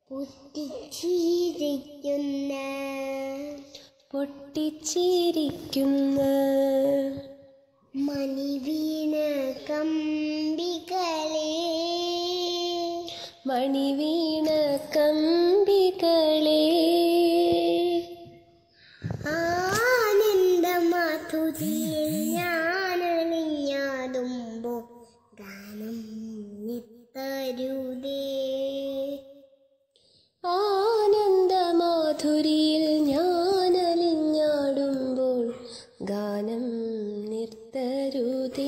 പൊട്ടിച്ചിരിക്കുന്ന മണിവീണ കമ്പികളെ ആനന്ദമാധുരിയിൽ ഞാനണിഞ്ഞാടുമ്പോൾ ഗാനം നിർത്തരുതേ. ആനന്ദമാധുരിയിൽ ഞാനലിഞ്ഞാടുമ്പോൾ ഗാനം നിർത്തരുതേ.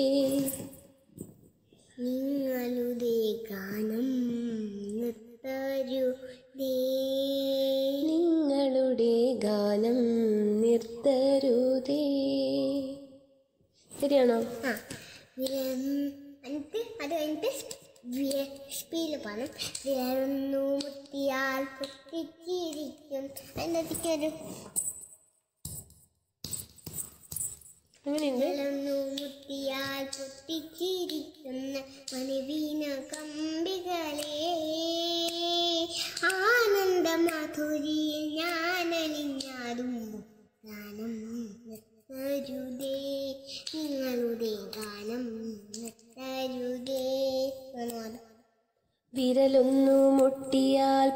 നിങ്ങളുടെ ഗാനം നിർത്തരുതേ. നിങ്ങളുടെ ഗാനം നിർത്തരുതേ. ശരിയാണോ? അത് കഴിഞ്ഞിട്ട് സ്പീഡിൽ പാടും. വിരലൊന്നു മുത്തിയാൽ പൊട്ടിച്ചിരിക്കും. അതിനകത്തേക്കൊരു വിരലൊന്നു മുത്തിയാൽ പൊട്ടിച്ചിരിക്കുന്ന മണിവീണ കമ്പികളെ ആനന്ദമാധുരിയിൽ ഞാനലിഞ്ഞാടുമ്പോൾ ഗാനം നിർത്തരുതേ. നിങ്ങളുടെ ഗാനം നിർത്തരുതേ. വിരലൊന്നു മുട്ടിയാൽ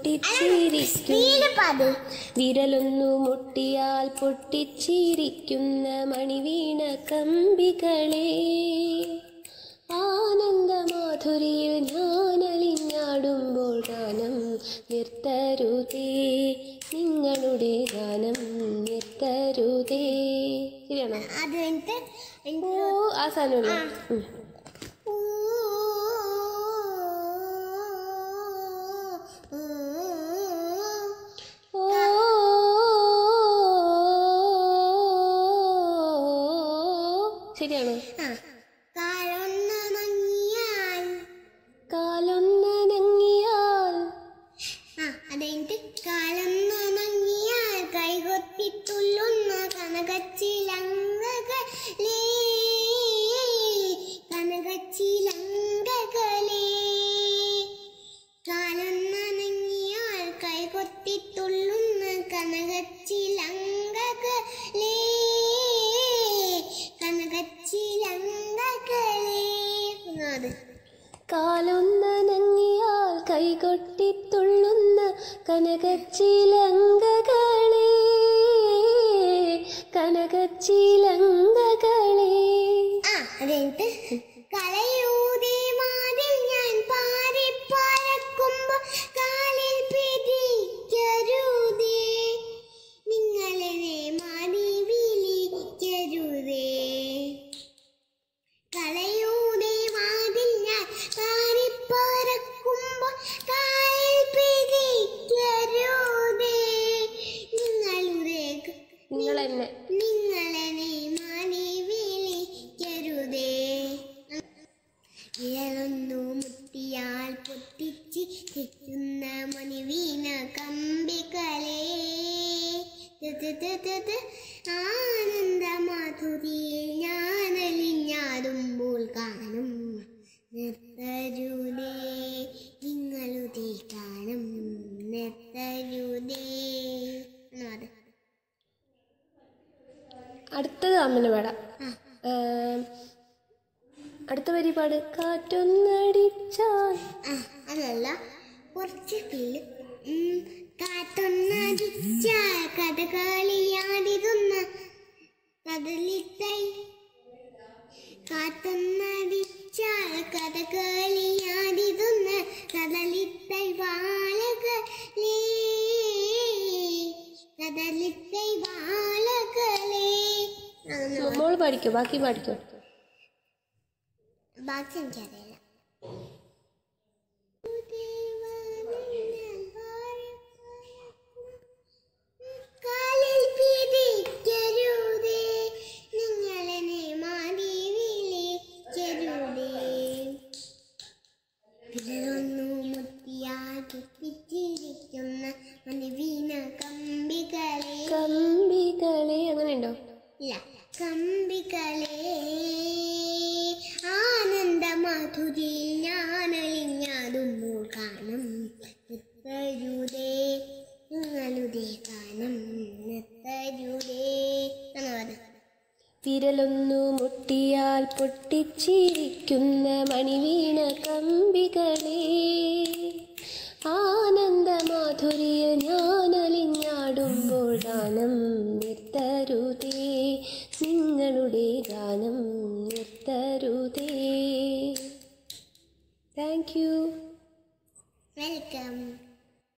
പൊട്ടിച്ചിരിക്കുന്ന മണിവീണ കമ്പികളെ ആനന്ദമാധുരിയിൽ ഞാനലിഞ്ഞാടുമ്പോൾ ഗാനം നിർത്തരുതേ. നിങ്ങളുടെ ഗാനം നിർത്തരുതേ. ശരിയാണോ? അത് കഴിഞ്ഞിട്ട് ആ സാധനമല്ലേ? ശരിയാണോ? കാലൊന്നനങ്ങിയാൽ അതെനിക്ക് കാലൊന്നനങ്ങിയാൽ കൈകൊത്തിത്തുള്ളുന്ന കനകച്ചിലങ്കകളേ കാലൊന്നനങ്ങിയാൽ കൈകൊത്തിത്തുള്ളുന്ന കനകച്ചിലങ്കകളേ കാലൊന്നനങ്ങിയാൽ കൈകൊട്ടിത്തുള്ളുന്ന കനകച്ചിലങ്കകളെ അതെനിക്ക് കലയൂതേ മാതിൽ ഞാൻ പാറിപ്പറക്കുമ്പോ കാലിൽ പിടിക്കരുതേ. നിങ്ങളെ മാതി വിളിക്കരുതേ. കലയൂതേ മാതിൽ ഞാൻ പാറിപ്പറക്കുമ്പോ കാലിൽ പിടിക്കരുതേ. നിങ്ങളെ മാതി വിളിക്കരുതേ. വിരലൊന്നു മുത്തിയാൽ പൊട്ടിച്ചിരിക്കുന്ന മണിവീണ കമ്പികളെ ആനന്ദമാധുരിയിൽ ഞാനലിഞ്ഞാടുമ്പോൾ ഗാനം നിർത്തരുതേ. നിങ്ങളുടെ ഗാനം നിർത്തരുതേ. അടുത്തത് അമ്മന് പാടാം. അടുത്ത പരിപാടി കാറ്റൊന്നടിച്ചാൽ അതല്ല കുറച്ച് കാറ്റൊന്നടിച്ചാൽ കഥകളിയാടിരുന്ന കടലിത്തൈ കാറ്റൊന്നടിച്ചാൽ കഥകളിയാടിരുന്ന കടലിത്തൈ വാളകളേ മോള് പാടിക്കോ? ബാക്കി പാടിക്കോ? ബാക്കി എനിക്കറിയില്ല. കാലിൽ പിടിക്കരുതേ. നിങ്ങളെ മാതി വിളിക്കരുതേ. വിരലൊന്നു മുത്തിയാൽ പൊട്ടിച്ചിരിക്കുന്ന മണിവീണ കമ്പികളെ അങ്ങനെയുണ്ടോ? ഇല്ല. കമ്പികളെ ആനന്ദമാധുരിയിൽ നിർത്തരുതേ, നിങ്ങളുടെ ഗാനം നിർത്തരുതേ എന്നാണ് പറഞ്ഞത്. വിരലൊന്നു മുട്ടിയാൽ പൊട്ടിച്ചിരിക്കുന്ന മണിവീണ കമ്പികളെ, ആനന്ദമാധുര്യ